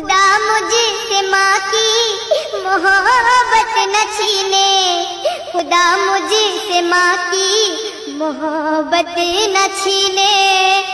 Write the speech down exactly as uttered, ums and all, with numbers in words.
खुदा मुझसे माँ की मोहब्बत न छीने, खुदा मुझसे माँ की मोहब्बत न छीने।